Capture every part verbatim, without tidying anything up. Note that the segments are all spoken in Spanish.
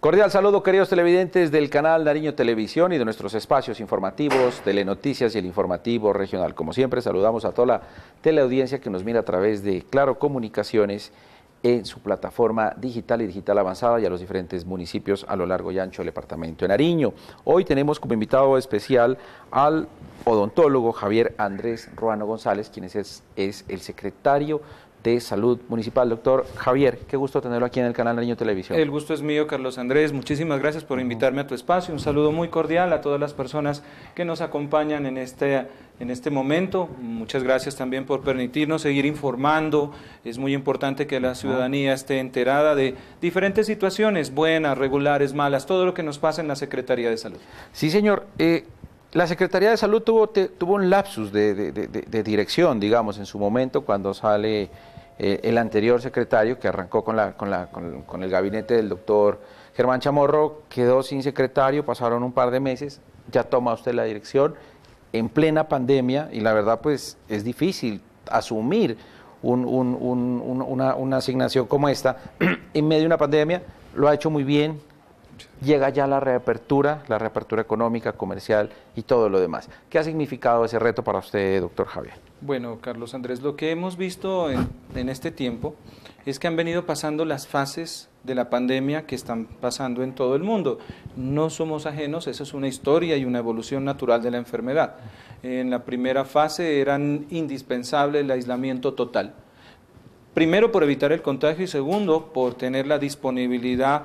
Cordial saludo, queridos televidentes del canal Nariño Televisión y de nuestros espacios informativos, Telenoticias y el Informativo Regional. Como siempre, saludamos a toda la teleaudiencia que nos mira a través de Claro Comunicaciones en su plataforma digital y digital avanzada y a los diferentes municipios a lo largo y ancho del departamento de Nariño. Hoy tenemos como invitado especial al odontólogo Javier Andrés Ruano González, quien es, es el secretario de Salud Municipal. Doctor Javier, qué gusto tenerlo aquí en el canal Nariño Televisión. El gusto es mío, Carlos Andrés. Muchísimas gracias por invitarme a tu espacio. Un saludo muy cordial a todas las personas que nos acompañan en este, en este momento. Muchas gracias también por permitirnos seguir informando. Es muy importante que la ciudadanía esté enterada de diferentes situaciones, buenas, regulares, malas, todo lo que nos pasa en la Secretaría de Salud. Sí, señor. Eh, la Secretaría de Salud tuvo, te, tuvo un lapsus de, de, de, de dirección, digamos, en su momento, cuando sale eh, el anterior secretario, que arrancó con, la, con, la, con, con el gabinete del doctor Germán Chamorro, quedó sin secretario, pasaron un par de meses, ya toma usted la dirección en plena pandemia, y la verdad, pues, es difícil asumir un, un, un, un, una, una asignación como esta en medio de una pandemia. Lo ha hecho muy bien. Llega ya la reapertura, la reapertura económica, comercial y todo lo demás. ¿Qué ha significado ese reto para usted, doctor Javier? Bueno, Carlos Andrés, lo que hemos visto en, en este tiempo es que han venido pasando las fases de la pandemia que están pasando en todo el mundo. No somos ajenos, eso es una historia y una evolución natural de la enfermedad. En la primera fase eran indispensable el aislamiento total. Primero por evitar el contagio y segundo por tener la disponibilidad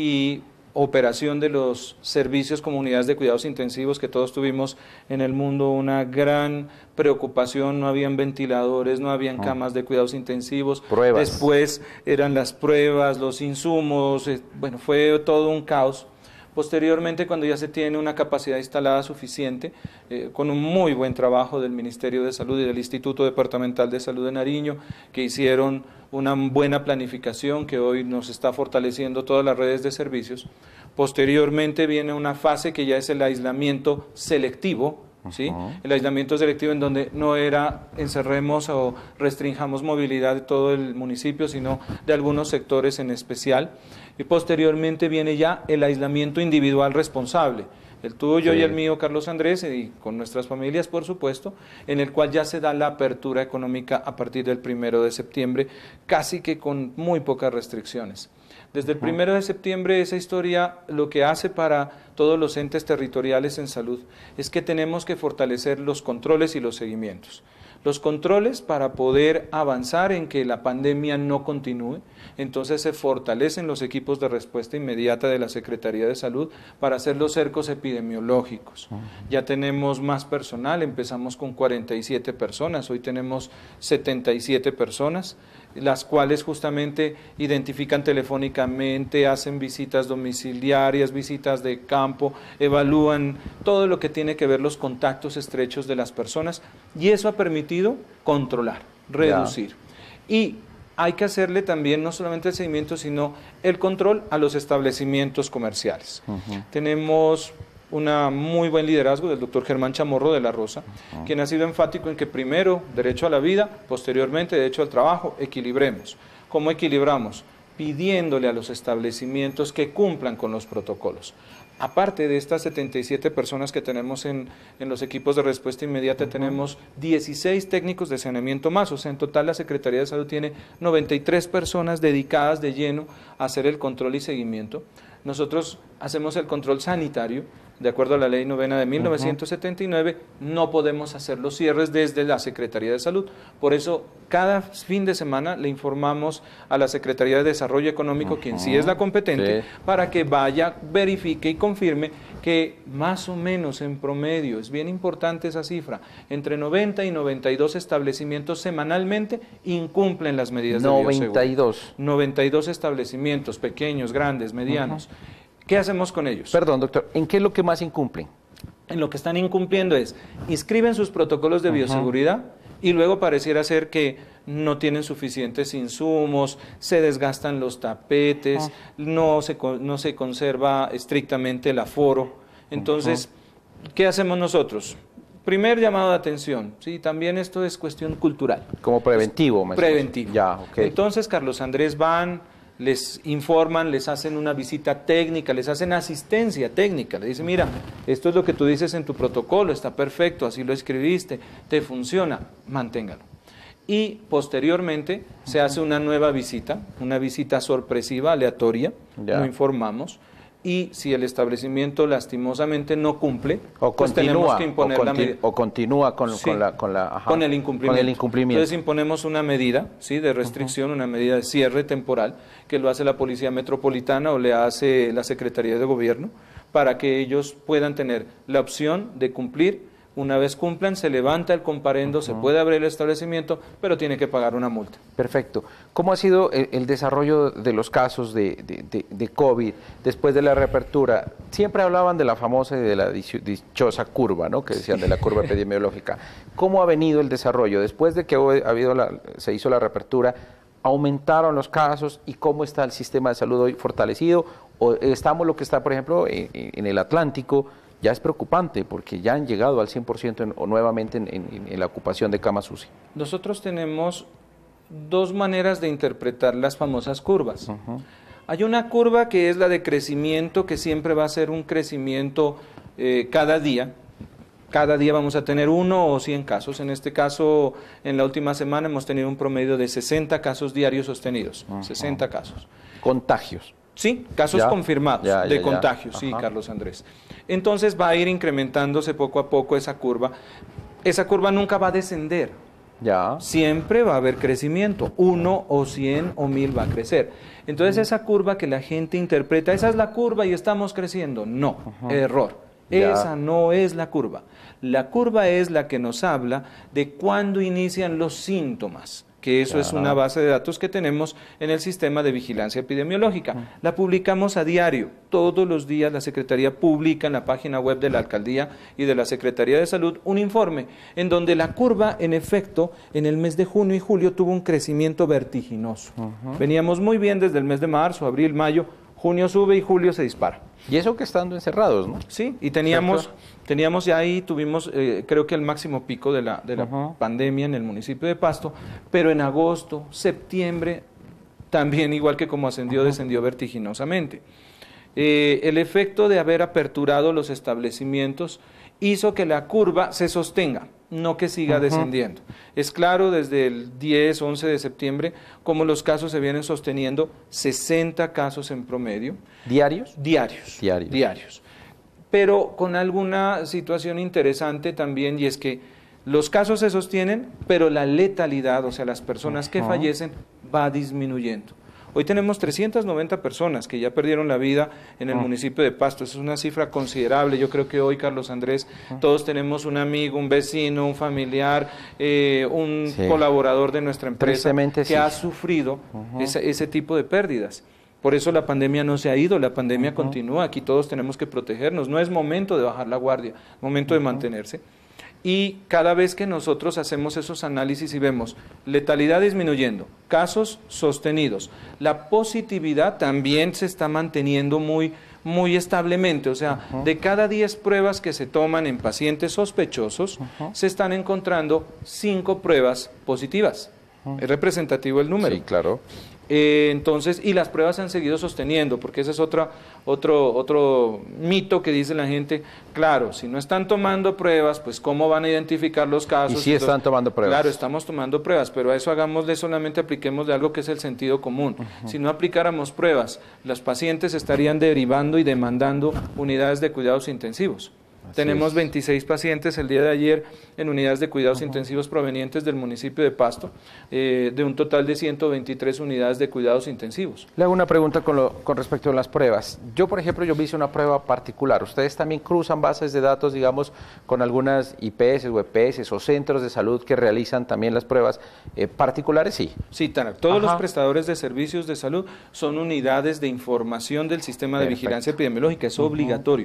y operación de los servicios como unidades de cuidados intensivos, que todos tuvimos en el mundo una gran preocupación. No habían ventiladores, no habían camas de cuidados intensivos, pruebas. Después eran las pruebas, los insumos, eh, bueno, fue todo un caos. Posteriormente, cuando ya se tiene una capacidad instalada suficiente, eh, con un muy buen trabajo del Ministerio de Salud y del Instituto Departamental de Salud de Nariño, que hicieron una buena planificación que hoy nos está fortaleciendo todas las redes de servicios. Posteriormente viene una fase que ya es el aislamiento selectivo, ¿sí? Uh-huh. El aislamiento selectivo en donde no era encerremos o restringamos movilidad de todo el municipio, sino de algunos sectores en especial. Y posteriormente viene ya el aislamiento individual responsable, el tuyo sí. Y el mío, Carlos Andrés, y con nuestras familias, por supuesto, en el cual ya se da la apertura económica a partir del primero de septiembre, casi que con muy pocas restricciones. Desde el primero de septiembre, esa historia lo que hace para todos los entes territoriales en salud es que tenemos que fortalecer los controles y los seguimientos. Los controles para poder avanzar en que la pandemia no continúe, entonces se fortalecen los equipos de respuesta inmediata de la Secretaría de Salud para hacer los cercos epidemiológicos. Ya tenemos más personal, empezamos con cuarenta y siete personas, hoy tenemos setenta y siete personas, las cuales justamente identifican telefónicamente, hacen visitas domiciliarias, visitas de campo, evalúan todo lo que tiene que ver los contactos estrechos de las personas, y eso ha permitido controlar, reducir. Ya. Y hay que hacerle también no solamente el seguimiento, sino el control a los establecimientos comerciales. Uh-huh. Tenemos un muy buen liderazgo del doctor Germán Chamorro de la Rosa, uh-huh. quien ha sido enfático en que primero derecho a la vida, posteriormente derecho al trabajo, equilibremos. ¿Cómo equilibramos? Pidiéndole a los establecimientos que cumplan con los protocolos. Aparte de estas setenta y siete personas que tenemos en, en los equipos de respuesta inmediata, uh-huh. tenemos dieciséis técnicos de saneamiento más, o sea, en total la Secretaría de Salud tiene noventa y tres personas dedicadas de lleno a hacer el control y seguimiento. Nosotros hacemos el control sanitario, de acuerdo a la ley novena de mil novecientos setenta y nueve, uh-huh. no podemos hacer los cierres desde la Secretaría de Salud. Por eso, cada fin de semana le informamos a la Secretaría de Desarrollo Económico, uh-huh. quien sí es la competente, sí. para que vaya, verifique y confirme que más o menos en promedio, es bien importante esa cifra, entre noventa y noventa y dos establecimientos semanalmente incumplen las medidas de bioseguridad. noventa y dos. noventa y dos establecimientos, pequeños, grandes, medianos. Uh-huh. ¿Qué hacemos con ellos? Perdón, doctor, ¿en qué es lo que más incumplen? En lo que están incumpliendo es, inscriben sus protocolos de bioseguridad uh-huh. y luego pareciera ser que no tienen suficientes insumos, se desgastan los tapetes, uh-huh. no, se, no se conserva estrictamente el aforo. Entonces, uh-huh. ¿qué hacemos nosotros? Primer llamado de atención, sí, también esto es cuestión cultural. Como preventivo. Es preventivo. Ya, okay. Entonces, Carlos Andrés, van les informan, les hacen una visita técnica, les hacen asistencia técnica, le dicen, mira, esto es lo que tú dices en tu protocolo, está perfecto, así lo escribiste, te funciona, manténgalo. Y posteriormente se hace una nueva visita, una visita sorpresiva, aleatoria, ya. Lo informamos, y si el establecimiento lastimosamente no cumple, o pues continúa, tenemos que imponer o la medida. O continúa con, sí, con, la, con, la, ajá, con, el incumplimiento. con el incumplimiento. Entonces imponemos una medida, ¿sí?, de restricción, uh-huh. una medida de cierre temporal, que lo hace la Policía Metropolitana o le hace la Secretaría de Gobierno, para que ellos puedan tener la opción de cumplir. Una vez cumplan, se levanta el comparendo, uh-huh. se puede abrir el establecimiento, pero tiene que pagar una multa. Perfecto. ¿Cómo ha sido el, el desarrollo de los casos de, de, de, de COVID después de la reapertura? Siempre hablaban de la famosa y de la dichosa curva, ¿no?, que decían de la curva epidemiológica. ¿Cómo ha venido el desarrollo? Después de que ha habido la, se hizo la reapertura, ¿aumentaron los casos y cómo está el sistema de salud hoy fortalecido? ¿O estamos lo que está, por ejemplo, en, en el Atlántico? Ya es preocupante porque ya han llegado al cien por ciento en, o nuevamente en, en, en la ocupación de camas U C I. Nosotros tenemos dos maneras de interpretar las famosas curvas. Uh-huh. Hay una curva que es la de crecimiento, que siempre va a ser un crecimiento eh, cada día. Cada día vamos a tener uno o cien casos. En este caso, en la última semana hemos tenido un promedio de sesenta casos diarios sostenidos. Uh-huh. sesenta casos. Contagios. Sí, casos ya, confirmados ya, de ya, contagios, ya. Sí, Carlos Andrés. Entonces va a ir incrementándose poco a poco esa curva. Esa curva nunca va a descender. Ya. Siempre va a haber crecimiento. Uno o cien o mil va a crecer. Entonces uh-huh. esa curva que la gente interpreta, esa es la curva y estamos creciendo. No, uh-huh. error. Ya. Esa no es la curva. La curva es la que nos habla de cuándo inician los síntomas, que eso, claro, es una base de datos que tenemos en el sistema de vigilancia epidemiológica. Uh-huh. La publicamos a diario, todos los días la Secretaría publica en la página web de la Alcaldía y de la Secretaría de Salud un informe en donde la curva, en efecto, en el mes de junio y julio tuvo un crecimiento vertiginoso. Uh-huh. Veníamos muy bien desde el mes de marzo, abril, mayo, junio sube y julio se dispara. Y eso que estando encerrados, ¿no? Sí, y teníamos, teníamos ya ahí, tuvimos eh, creo que el máximo pico de la, de la uh-huh. pandemia en el municipio de Pasto, pero en agosto, septiembre, también igual que como ascendió, uh-huh. descendió vertiginosamente. Eh, el efecto de haber aperturado los establecimientos hizo que la curva se sostenga, no que siga uh-huh. descendiendo. Es claro desde el diez, once de septiembre cómo los casos se vienen sosteniendo, sesenta casos en promedio. ¿Diarios? Diarios. Diarios. Diarios. Pero con alguna situación interesante también, y es que los casos se sostienen, pero la letalidad, o sea, las personas uh-huh. que fallecen, va disminuyendo. Hoy tenemos trescientas noventa personas que ya perdieron la vida en el oh. municipio de Pasto. Eso es una cifra considerable. Yo creo que hoy, Carlos Andrés, oh. todos tenemos un amigo, un vecino, un familiar, eh, un sí. colaborador de nuestra empresa que sí. ha sufrido uh-huh. ese, ese tipo de pérdidas. Por eso la pandemia no se ha ido, la pandemia uh-huh. continúa. Aquí todos tenemos que protegernos. No es momento de bajar la guardia, es momento uh-huh. de mantenerse. Y cada vez que nosotros hacemos esos análisis y vemos letalidad disminuyendo, casos sostenidos, la positividad también se está manteniendo muy, muy establemente. O sea, uh-huh. de cada diez pruebas que se toman en pacientes sospechosos, uh-huh. se están encontrando cinco pruebas positivas. Uh-huh. Es representativo el número. Sí, claro. Eh, entonces, y las pruebas se han seguido sosteniendo, porque ese es otra, otro, otro mito que dice la gente. Claro, si no están tomando pruebas, pues ¿cómo van a identificar los casos? Y sí están Entonces, tomando pruebas. Claro, estamos tomando pruebas, pero a eso hagámosle solamente apliquemos de algo que es el sentido común. Uh-huh. Si no aplicáramos pruebas, los pacientes estarían derivando y demandando unidades de cuidados intensivos. Así Tenemos es. veintiséis pacientes el día de ayer en unidades de cuidados uh-huh. intensivos provenientes del municipio de Pasto, eh, de un total de ciento veintitrés unidades de cuidados intensivos. Le hago una pregunta con, lo, con respecto a las pruebas. Yo, por ejemplo, yo me hice una prueba particular. ¿Ustedes también cruzan bases de datos, digamos, con algunas I P S o E P S o centros de salud que realizan también las pruebas eh, particulares? Sí. Sí, Tana, todos Ajá. los prestadores de servicios de salud son unidades de información del sistema de Perfecto. vigilancia epidemiológica, es uh-huh. obligatorio.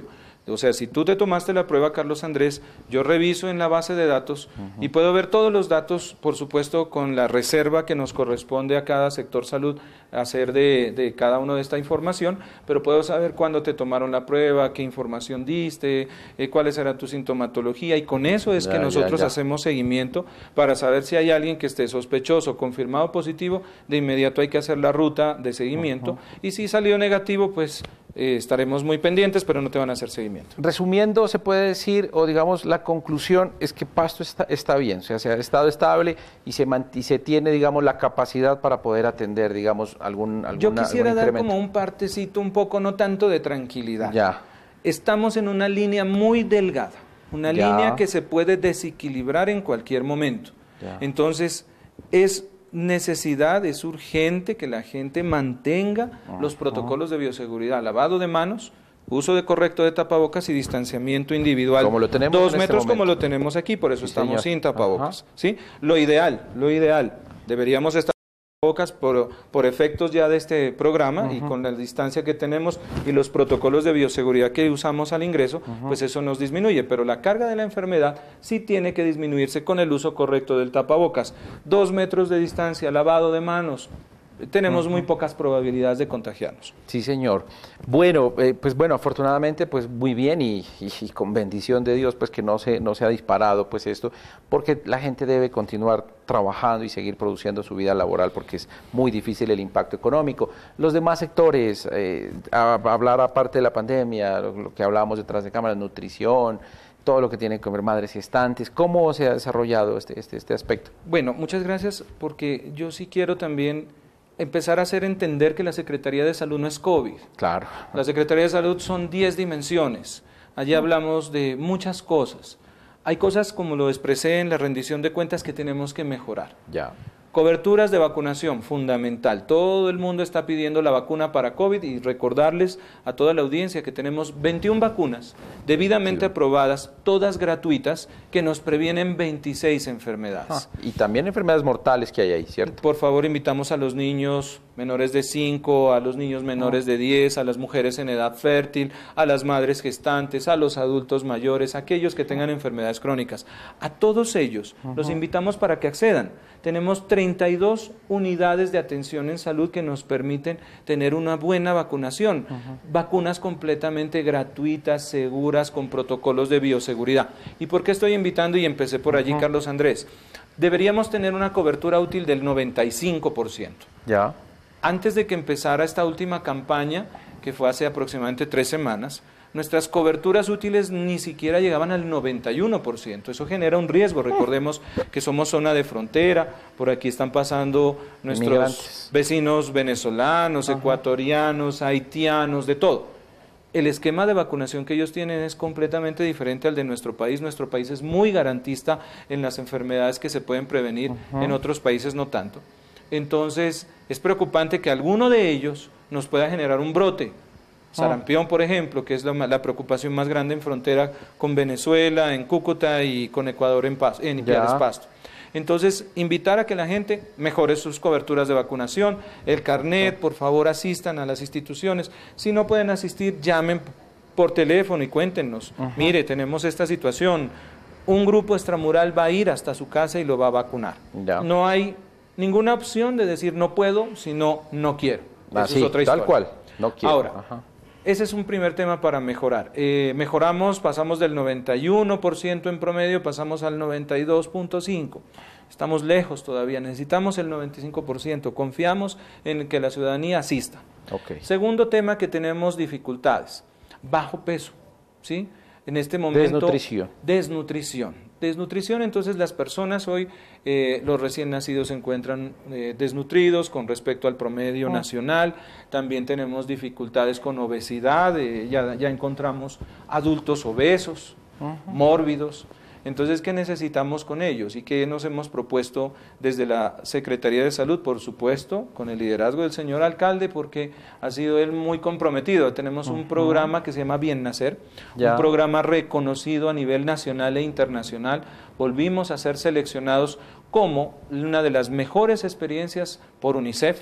O sea, si tú te tomaste la prueba, Carlos Andrés, yo reviso en la base de datos uh-huh. y puedo ver todos los datos, por supuesto, con la reserva que nos corresponde a cada sector salud hacer de, de cada uno de esta información, pero puedo saber cuándo te tomaron la prueba, qué información diste, eh, cuáles era tu sintomatología, y con eso es ya, que nosotros ya, ya. hacemos seguimiento para saber si hay alguien que esté sospechoso, confirmado positivo, de inmediato hay que hacer la ruta de seguimiento, uh-huh. y si salió negativo, pues eh, estaremos muy pendientes, pero no te van a hacer seguimiento. Resumiendo, se puede decir, o digamos, la conclusión es que Pasto está, está bien, o sea, se ha estado estable y se, y se tiene, digamos, la capacidad para poder atender, digamos, algún alguna, Yo quisiera algún dar como un partecito un poco, no tanto de tranquilidad. Ya. Estamos en una línea muy delgada, una ya. línea que se puede desequilibrar en cualquier momento. Ya. Entonces, es necesidad, es urgente que la gente mantenga uh-huh. los protocolos de bioseguridad, lavado de manos, uso de correcto de tapabocas y distanciamiento individual. Como lo tenemos Dos en metros este como lo tenemos aquí, por eso sí, estamos señor. sin tapabocas. Uh-huh. ¿Sí? Lo ideal, lo ideal, deberíamos estar tapabocas por, por efectos ya de este programa uh-huh. y con la distancia que tenemos y los protocolos de bioseguridad que usamos al ingreso, uh-huh. pues eso nos disminuye, pero la carga de la enfermedad sí tiene que disminuirse con el uso correcto del tapabocas. Dos metros de distancia, lavado de manos, tenemos uh-huh. muy pocas probabilidades de contagiarnos. Sí, señor. Bueno, eh, pues bueno, afortunadamente, pues muy bien y, y, y con bendición de Dios, pues que no se, no se ha disparado pues esto, porque la gente debe continuar trabajando y seguir produciendo su vida laboral, porque es muy difícil el impacto económico. Los demás sectores, eh, a, a hablar aparte de la pandemia, lo, lo que hablábamos detrás de cámaras, nutrición, todo lo que tiene que ver madres gestantes, ¿cómo se ha desarrollado este, este, este aspecto? Bueno, muchas gracias, porque yo sí quiero también empezar a hacer entender que la Secretaría de Salud no es COVID. Claro. La Secretaría de Salud son diez dimensiones. Allí hablamos de muchas cosas. Hay cosas, como lo expresé en la rendición de cuentas, que tenemos que mejorar. Ya. Coberturas de vacunación, fundamental. Todo el mundo está pidiendo la vacuna para COVID y recordarles a toda la audiencia que tenemos veintiuna vacunas debidamente sí. aprobadas, todas gratuitas, que nos previenen veintiséis enfermedades. Ah, y también enfermedades mortales que hay ahí, ¿cierto? Por favor, invitamos a los niños menores de cinco, a los niños menores ah. de diez, a las mujeres en edad fértil, a las madres gestantes, a los adultos mayores, a aquellos que tengan enfermedades crónicas. A todos ellos uh-huh. los invitamos para que accedan. Tenemos treinta y dos unidades de atención en salud que nos permiten tener una buena vacunación. Uh-huh. Vacunas completamente gratuitas, seguras, con protocolos de bioseguridad. ¿Y por qué estoy invitando? Y empecé por allí, uh-huh. Carlos Andrés. Deberíamos tener una cobertura útil del noventa y cinco por ciento. Ya. Antes de que empezara esta última campaña, que fue hace aproximadamente tres semanas, nuestras coberturas útiles ni siquiera llegaban al noventa y uno por ciento. Eso genera un riesgo. Recordemos que somos zona de frontera, por aquí están pasando nuestros Inmigrantes. vecinos venezolanos, Ajá. ecuatorianos, haitianos, de todo. El esquema de vacunación que ellos tienen es completamente diferente al de nuestro país. Nuestro país es muy garantista en las enfermedades que se pueden prevenir, Ajá. en otros países no tanto. Entonces, es preocupante que alguno de ellos nos pueda generar un brote. Sarampión, por ejemplo, que es la, la preocupación más grande en frontera con Venezuela, en Cúcuta y con Ecuador en, Paz, en Ipiales, Pasto. Entonces, invitar a que la gente mejore sus coberturas de vacunación, el carnet, por favor asistan a las instituciones. Si no pueden asistir, llamen por teléfono y cuéntenos. Uh-huh. Mire, tenemos esta situación, un grupo extramural va a ir hasta su casa y lo va a vacunar. Ya. No hay ninguna opción de decir no puedo, sino no quiero. Ah, Eso sí, es otra historia. Tal cual, no quiero. Ahora, Ajá. ese es un primer tema para mejorar. Eh, mejoramos, pasamos del noventa y uno por ciento en promedio, pasamos al noventa y dos punto cinco por ciento. Estamos lejos todavía, necesitamos el noventa y cinco por ciento. Confiamos en que la ciudadanía asista. Okay. Segundo tema que tenemos dificultades, bajo peso, ¿sí? En este momento... Desnutrición. Desnutrición. Desnutrición, entonces las personas hoy, eh, los recién nacidos se encuentran eh, desnutridos con respecto al promedio oh. nacional, también tenemos dificultades con obesidad, eh, ya, ya encontramos adultos obesos, uh-huh. mórbidos. Entonces, ¿qué necesitamos con ellos? ¿Y qué nos hemos propuesto desde la Secretaría de Salud? Por supuesto, con el liderazgo del señor alcalde, porque ha sido él muy comprometido. Tenemos un uh-huh. programa que se llama Bien Nacer, ya. un programa reconocido a nivel nacional e internacional. Volvimos a ser seleccionados como una de las mejores experiencias por UNICEF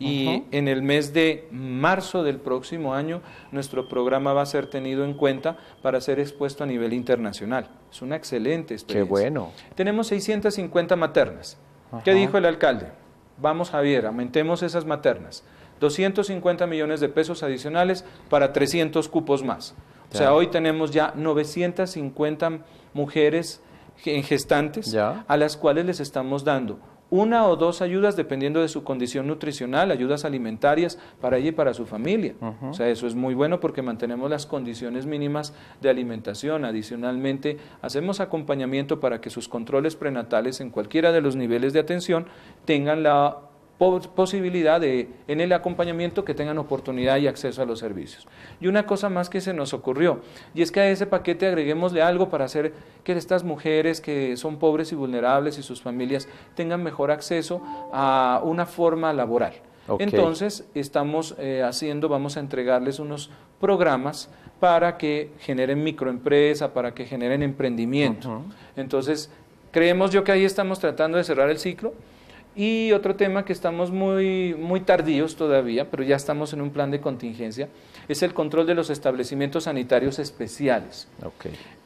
y Uh-huh. en el mes de marzo del próximo año nuestro programa va a ser tenido en cuenta para ser expuesto a nivel internacional. Es una excelente experiencia. Qué bueno. Tenemos seiscientas cincuenta maternas. Ajá. ¿Qué dijo el alcalde? Vamos, Javier, aumentemos esas maternas. doscientos cincuenta millones de pesos adicionales para trescientos cupos más. O sea, Ya. hoy tenemos ya novecientas cincuenta mujeres ge- gestantes Ya. a las cuales les estamos dando una o dos ayudas dependiendo de su condición nutricional, ayudas alimentarias para ella y para su familia. Ujú. O sea, eso es muy bueno porque mantenemos las condiciones mínimas de alimentación. Adicionalmente, hacemos acompañamiento para que sus controles prenatales en cualquiera de los niveles de atención tengan la po- posibilidad de, en el acompañamiento, que tengan oportunidad y acceso a los servicios. Y una cosa más que se nos ocurrió, y es que a ese paquete agreguémosle algo para hacer que estas mujeres que son pobres y vulnerables y sus familias tengan mejor acceso a una forma laboral. Ok. Entonces, estamos eh, haciendo, vamos a entregarles unos programas para que generen microempresa, para que generen emprendimiento. Ujú. Entonces, creemos yo que ahí estamos tratando de cerrar el ciclo. Y otro tema que estamos muy, muy tardíos todavía, pero ya estamos en un plan de contingencia, es el control de los establecimientos sanitarios especiales. Ok.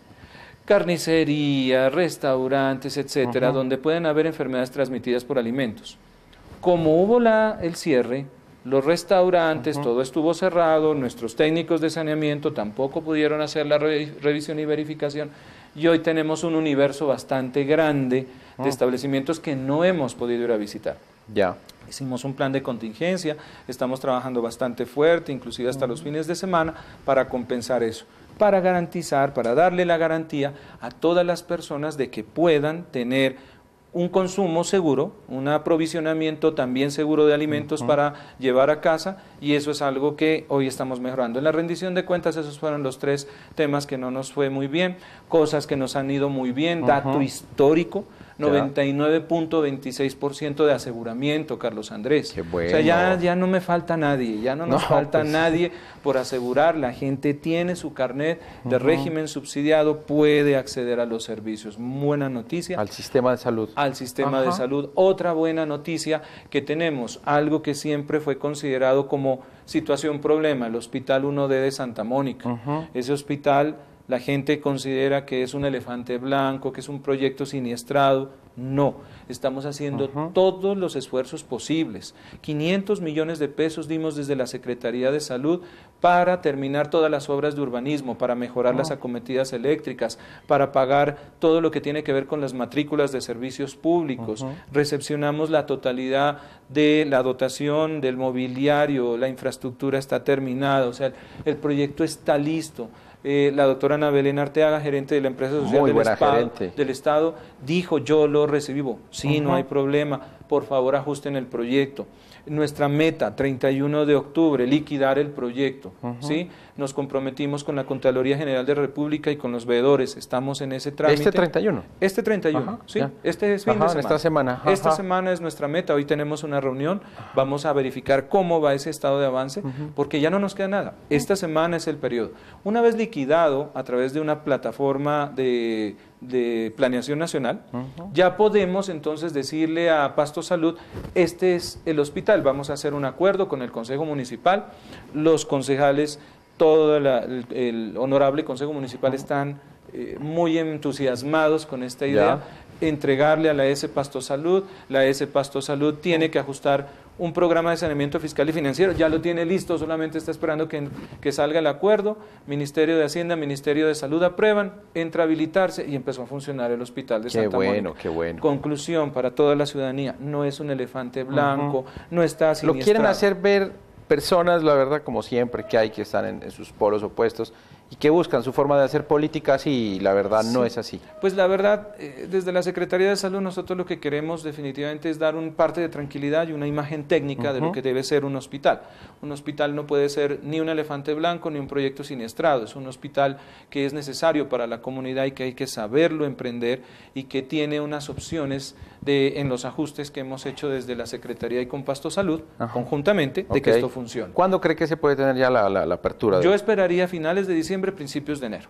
Carnicería, restaurantes, etcétera, Ujú. donde pueden haber enfermedades transmitidas por alimentos. Como hubo la, el cierre, los restaurantes, Ujú. todo estuvo cerrado, nuestros técnicos de saneamiento tampoco pudieron hacer la re- revisión y verificación, y hoy tenemos un universo bastante grande de Ah. establecimientos que no hemos podido ir a visitar. Ya. Hicimos un plan de contingencia, estamos trabajando bastante fuerte, inclusive hasta los fines de semana, para compensar eso, para garantizar, para darle la garantía a todas las personas de que puedan tener un consumo seguro, un aprovisionamiento también seguro de alimentos Ujú. para llevar a casa, y eso es algo que hoy estamos mejorando. En la rendición de cuentas esos fueron los tres temas que no nos fue muy bien, cosas que nos han ido muy bien, Ujú. dato histórico, Ya. noventa y nueve punto veintiséis por ciento de aseguramiento, Carlos Andrés. Qué O sea, ya, bueno. ya no me falta nadie, ya no nos No, falta pues. nadie por asegurar. La gente tiene su carnet de Ujú. régimen subsidiado, puede acceder a los servicios. Buena noticia. Al sistema de salud. Al sistema de Ajá. salud. Otra buena noticia que tenemos, algo que siempre fue considerado como situación problema, el Hospital uno D de Santa Mónica. Ujú. Ese hospital, la gente considera que es un elefante blanco, que es un proyecto siniestrado. No, estamos haciendo Ujú. todos los esfuerzos posibles. quinientos millones de pesos dimos desde la Secretaría de Salud para terminar todas las obras de urbanismo, para mejorar las Oh. acometidas eléctricas, para pagar todo lo que tiene que ver con las matrículas de servicios públicos. Ujú. Recepcionamos la totalidad de la dotación del mobiliario, la infraestructura está terminada, o sea, el proyecto está listo. Eh, la doctora Ana Belén Arteaga, gerente de la empresa social Muy del, buena Estado, gerente. del Estado, dijo: yo lo recibí. Sí, no Ujú. hay problema, por favor ajusten el proyecto. Nuestra meta, treinta y uno de octubre, liquidar el proyecto. Ujú. ¿Sí? Nos comprometimos con la Contraloría General de la República y con los veedores, estamos en ese trámite. Este treinta y uno. Este treinta y uno, Ajá, sí, ya. este es fin Ajá, de en semana. esta semana, ajá, Esta ajá. semana es nuestra meta, hoy tenemos una reunión, vamos a verificar cómo va ese estado de avance, Ujú. porque ya no nos queda nada. Esta semana es el periodo. Una vez liquidado a través de una plataforma de, de planeación nacional, Ujú. ya podemos entonces decirle a Pasto Salud: este es el hospital, vamos a hacer un acuerdo con el Consejo Municipal, los concejales, todo la- el, el honorable Consejo Municipal están eh, muy entusiasmados con esta idea, entregarle a la S Pasto Salud, la S Pasto Salud tiene que ajustar un programa de saneamiento fiscal y financiero, ya lo tiene listo, solamente está esperando que, que salga el acuerdo. Ministerio de Hacienda, Ministerio de Salud aprueban, entra a habilitarse y empezó a funcionar el hospital de Qué Santa bueno, Mónica. qué bueno. Conclusión para toda la ciudadanía: no es un elefante blanco, no está Lo quieren siniestrado. hacer ver personas, la verdad, como siempre, que hay que están en, en sus polos opuestos y que buscan su forma de hacer política así, y la verdad no Sí. es así. Pues la verdad, eh, desde la Secretaría de Salud nosotros lo que queremos definitivamente es dar un parte de tranquilidad y una imagen técnica de lo Ujú. que debe ser un hospital. Un hospital no puede ser ni un elefante blanco ni un proyecto siniestrado, es un hospital que es necesario para la comunidad y que hay que saberlo emprender y que tiene unas opciones de, en los ajustes que hemos hecho desde la Secretaría y con Pasto Salud, Ajá. conjuntamente, de Ok. que esto funcione. ¿Cuándo cree que se puede tener ya la, la- la apertura? de- Yo esperaría finales de diciembre, principios de enero.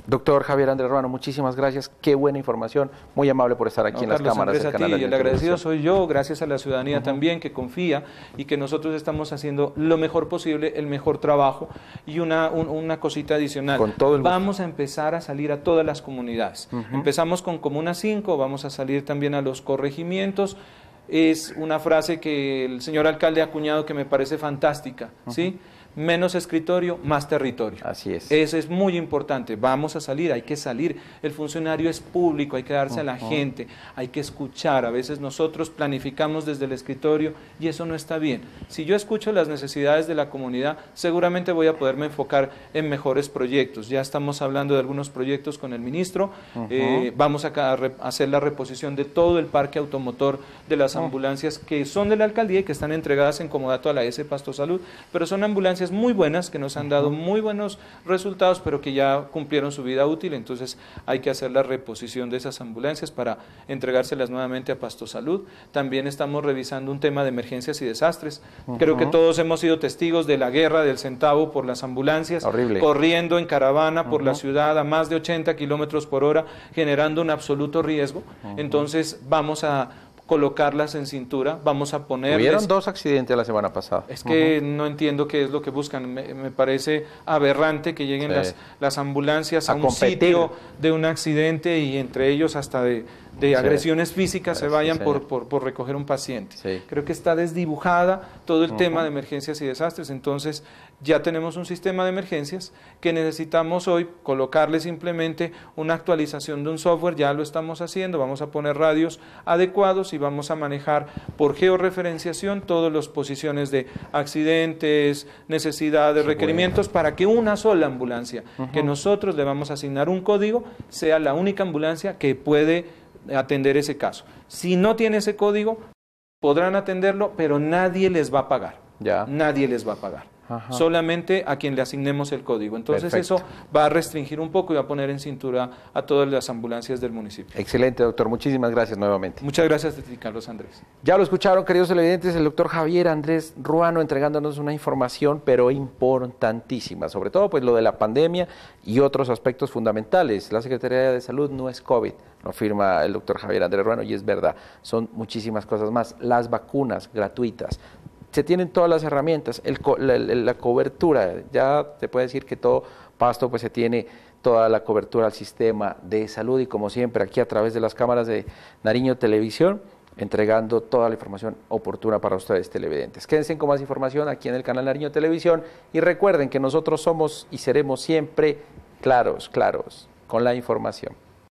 Doctor Javier Andrés Ruano, muchísimas gracias, qué buena información, muy amable por estar aquí no, en Carlos las cámaras Andrés, del a canal. ti, y el agradecido soy yo, gracias a la ciudadanía uh-huh. también que confía y que nosotros estamos haciendo lo mejor posible, el mejor trabajo. Y una, un, una cosita adicional, con todo el vamos a empezar a salir a todas las comunidades. Uh-huh. Empezamos con Comuna cinco, vamos a salir también a los corregimientos. Es una frase que el señor alcalde ha acuñado que me parece fantástica, uh-huh. ¿sí? Menos escritorio, más territorio. Así es. Eso es muy importante. Vamos a salir, hay que salir. El funcionario es público, hay que darse uh-huh. a la gente, hay que escuchar. A veces nosotros planificamos desde el escritorio y eso no está bien. Si yo escucho las necesidades de la comunidad, seguramente voy a poderme enfocar en mejores proyectos. Ya estamos hablando de algunos proyectos con el ministro. Uh-huh. eh, vamos a, a, a hacer la reposición de todo el parque automotor de las uh-huh. ambulancias que son de la alcaldía y que están entregadas en comodato a la S Pasto Salud, pero son ambulancias muy buenas que nos han dado muy buenos resultados, pero que ya cumplieron su vida útil. Entonces hay que hacer la reposición de esas ambulancias para entregárselas nuevamente a Pasto Salud. También estamos revisando un tema de emergencias y desastres. Uh-huh. Creo que todos hemos sido testigos de la guerra del centavo por las ambulancias, horrible, corriendo en caravana por uh-huh. la ciudad a más de ochenta kilómetros por hora, generando un absoluto riesgo. Uh-huh. Entonces vamos a colocarlas en cintura, vamos a ponerles... Hubieron dos accidentes la semana pasada. Es que uh-huh. no entiendo qué es lo que buscan, me, me parece aberrante que lleguen sí. las, las ambulancias a, a un competir. sitio de un accidente y entre ellos hasta de, de sí. agresiones físicas sí, se vayan sí, por, por, por recoger un paciente. Sí. Creo que está desdibujada todo el uh-huh. tema de emergencias y desastres, entonces ya tenemos un sistema de emergencias que necesitamos hoy colocarle simplemente una actualización de un software, ya lo estamos haciendo, vamos a poner radios adecuados y vamos a manejar por georreferenciación todas las posiciones de accidentes, necesidades, requerimientos, bueno. para que una sola ambulancia, uh-huh. que nosotros le vamos a asignar un código, sea la única ambulancia que puede atender ese caso. Si no tiene ese código, podrán atenderlo, pero nadie les va a pagar. Ya. Nadie les va a pagar. Ajá. Solamente a quien le asignemos el código. Entonces Perfecto. Eso va a restringir un poco y va a poner en cintura a todas las ambulancias del municipio. Excelente, doctor. Muchísimas gracias nuevamente. Muchas gracias a ti, Carlos Andrés. Ya lo escucharon, queridos televidentes, el doctor Javier Andrés Ruano entregándonos una información, pero importantísima, sobre todo pues lo de la pandemia y otros aspectos fundamentales. La Secretaría de Salud no es COVID, lo afirma el doctor Javier Andrés Ruano y es verdad. Son muchísimas cosas más. Las vacunas gratuitas. Se tienen todas las herramientas, el, la, la cobertura, ya se puede decir que todo Pasto pues se tiene toda la cobertura al sistema de salud y como siempre aquí a través de las cámaras de Nariño Televisión, entregando toda la información oportuna para ustedes televidentes. Quédense con más información aquí en el canal Nariño Televisión y recuerden que nosotros somos y seremos siempre claros, claros con la información.